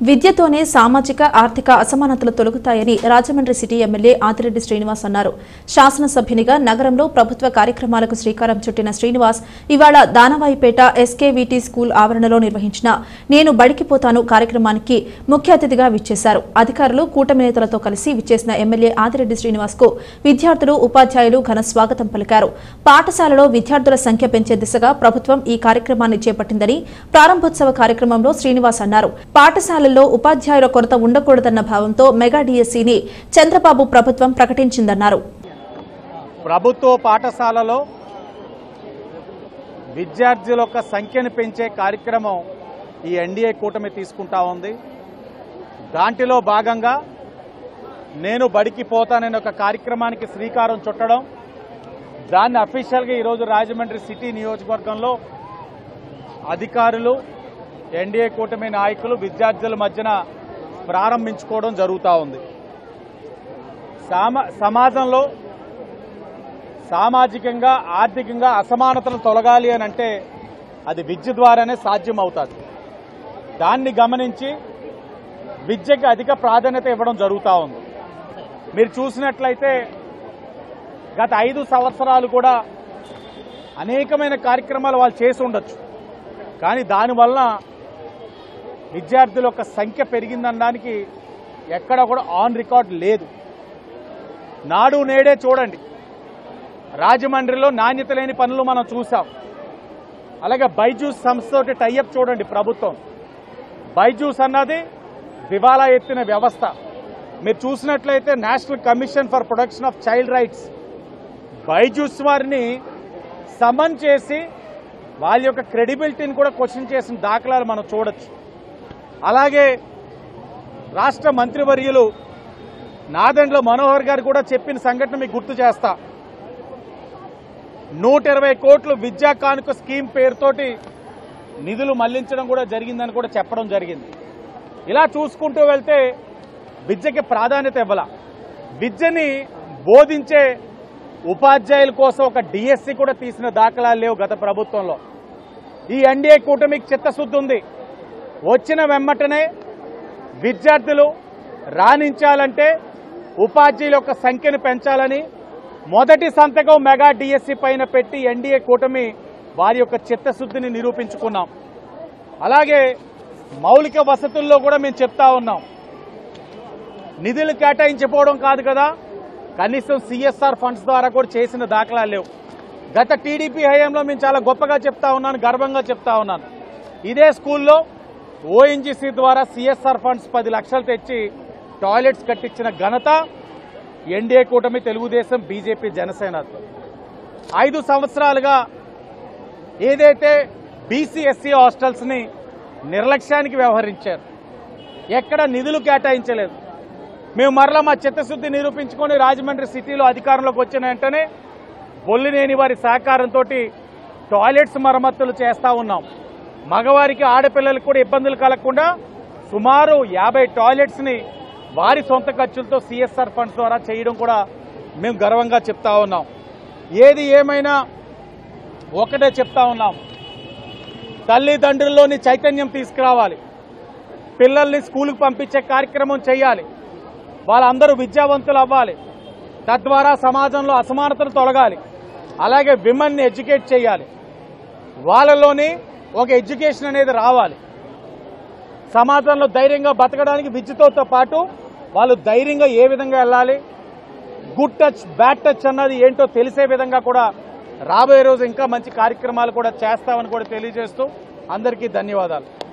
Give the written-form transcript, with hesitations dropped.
విద్యతోనే సామాజిక ఆర్థిక అసమానతలు తొలగుతాయని రాజమండ్రి సిటీ ఎమ్మెల్యే ఆదిరెడ్డి శ్రీనివాస్ అన్నారు. శాసనసభ్యునిగా నగరంలో ప్రభుత్వ కార్యక్రమాలకు శ్రీకారం చుట్టిన శ్రీనివాస్ ఇవాళ దానవాయిపేట ఎస్కేవీటీ స్కూల్ ఆవరణలో నిర్వహించిన నేను బడికిపోతాను కార్యక్రమానికి ముఖ్య అతిథిగా విచ్చేశారు. అధికారులు కూటమి నేతలతో కలిసి విచ్చేసిన ఎమ్మెల్యే ఆదిరెడ్డి శ్రీనివాస్ కు విద్యార్థులు ఉపాధ్యాయులు ఘన స్వాగతం పలికారు. పాఠశాలలో విద్యార్థుల సంఖ్య పెంచే దిశగా ప్రభుత్వం ఈ కార్యక్రమాన్ని చేపట్టిందని ప్రారంభోత్సవ కార్యక్రమంలో శ్రీనివాస్ అన్నారు. పాఠశాలలో ఉపాధ్యాయుల కొరత ఉండకూడదన్న భావంతో మెగా డిఎస్సిని చంద్రబాబు ప్రభుత్వం ప్రకటించిందన్నారు. ప్రభుత్వ పాఠశాలలో విద్యార్థుల యొక్క సంఖ్యను పెంచే కార్యక్రమం ఈ ఎన్డీఏ కూటమి తీసుకుంటా ఉంది. దాంట్లో భాగంగా నేను బడికి పోతాననే ఒక కార్యక్రమానికి శ్రీకారం చుట్టడం, దాన్ని అఫీషియల్గా ఈరోజు రాజమండ్రి సిటీ నియోజకవర్గంలో అధికారులు, ఎన్డీఏ కూటమి నాయకులు విద్యార్థుల మధ్యన ప్రారంభించుకోవడం జరుగుతూ ఉంది. సమాజంలో సామాజికంగా ఆర్థికంగా అసమానతలు తొలగాలి అని అంటే అది విద్య ద్వారానే సాధ్యం అవుతుంది. దాన్ని గమనించి విద్యకి అధిక ప్రాధాన్యత ఇవ్వడం జరుగుతూ ఉంది. మీరు చూసినట్లయితే గత 5 సంవత్సరాలు కూడా అనేకమైన కార్యక్రమాలు వాళ్ళు చేసి ఉండొచ్చు, కానీ దానివల్ల విద్యార్థుల యొక్క సంఖ్య పెరిగిందనడానికి ఎక్కడ కూడా ఆన్ రికార్డ్ లేదు. నాడు నేడే చూడండి, రాజమండ్రిలో నాణ్యత లేని పనులు మనం చూసాం. అలాగే బైజూస్ సంస్థతోటి టైఅప్ చూడండి. ప్రభుత్వం బైజూస్ అన్నది దివాలా ఎత్తిన వ్యవస్థ. మీరు చూసినట్లయితే national commission for protection of child rights Byju's వారిని సమన్ చేసి వాళ్ళ యొక్క క్రెడిబిలిటీని కూడా క్వశ్చన్ చేసిన దాఖలాలు మనం చూడొచ్చు. అలాగే రాష్ట్ర మంత్రివర్యులు నాదెండ్ల మనోహర్ గారు కూడా చెప్పిన సంఘటన మీకు గుర్తు చేస్తా. 120 కోట్లు విద్యా కానుక స్కీమ్ పేరుతోటి నిధులు మళ్లించడం కూడా జరిగిందని కూడా చెప్పడం జరిగింది. ఇలా చూసుకుంటూ వెళ్తే విద్యకి ప్రాధాన్యత ఇవ్వాల. విద్యని బోధించే ఉపాధ్యాయుల కోసం ఒక డిఎస్సి కూడా తీసిన దాఖలాలు లేవు గత ప్రభుత్వంలో. ఈ ఎన్డీఏ కూటమికి చిత్తశుద్ధి ఉంది. వచ్చిన వెమ్మటనే విద్యార్థులు రాణించాలంటే ఉపాధ్యాయుల యొక్క సంఖ్యను పెంచాలని మొదటి సంతకం మెగా డిఎస్సి పైన పెట్టి ఎన్డీఏ కూటమి వారి యొక్క చిత్తశుద్ధిని నిరూపించుకున్నాం. అలాగే మౌలిక వసతుల్లో కూడా మేము చెప్తా ఉన్నాం. నిధులు కేటాయించిపోవడం కాదు కదా, కనీసం సిఎస్ఆర్ ఫండ్స్ ద్వారా కూడా చేసిన దాఖలాలు లేవు. గత టీడీపీ హయాంలో మేము చాలా గొప్పగా చెప్తా ఉన్నాను, గర్వంగా చెప్తా ఉన్నాను. ఇదే స్కూల్లో ఓఎన్జీసీ ద్వారా సిఎస్ఆర్ ఫండ్స్ 10 లక్షలు తెచ్చి టాయిలెట్స్ కట్టించిన ఘనత ఎన్డీఏ కూటమి, తెలుగుదేశం, బీజేపీ, జనసేన. 5 సంవత్సరాలుగా ఏదైతే బీసీ ఎస్సీ హాస్టల్స్ ని నిర్లక్ష్యానికి వ్యవహరించారు, ఎక్కడ నిధులు కేటాయించలేదు. మేము మరలా మా చిత్తశుద్ధి నిరూపించుకొని రాజమండ్రి సిటీలో అధికారంలోకి వచ్చిన వెంటనే బొల్లినేని వారి సహకారంతో టాయిలెట్స్ మరమ్మతులు చేస్తా ఉన్నాం. మగవారికి ఆడపిల్లలకు కూడా ఇబ్బందులు కలగకుండా సుమారు 50 టాయిలెట్స్ ని వారి సొంత ఖర్చులతో సిఎస్ఆర్ ఫండ్స్ ద్వారా చేయడం కూడా మేము గర్వంగా చెప్తా ఉన్నాం. ఏది ఏమైనా ఒకటే చెప్తా ఉన్నాం, తల్లిదండ్రుల్లోని చైతన్యం తీసుకురావాలి. పిల్లల్ని స్కూలుకు పంపించే కార్యక్రమం చేయాలి. వాళ్ళందరూ విద్యావంతులు అవ్వాలి. తద్వారా సమాజంలో అసమానతలు తొలగాలి. అలాగే విమెన్ని ఎడ్యుకేట్ చేయాలి. వాళ్ళలోని ఒక ఎడ్యుకేషన్ అనేది రావాలి. సమాజంలో ధైర్యంగా బతకడానికి విద్యతో పాటు వాళ్ళు ధైర్యంగా ఏ విధంగా వెళ్ళాలి, గుడ్ టచ్ బ్యాడ్ టచ్ అన్నది ఏంటో తెలిసే విధంగా కూడా రాబోయే రోజు ఇంకా మంచి కార్యక్రమాలు కూడా చేస్తామని కూడా తెలియజేస్తూ అందరికీ ధన్యవాదాలు.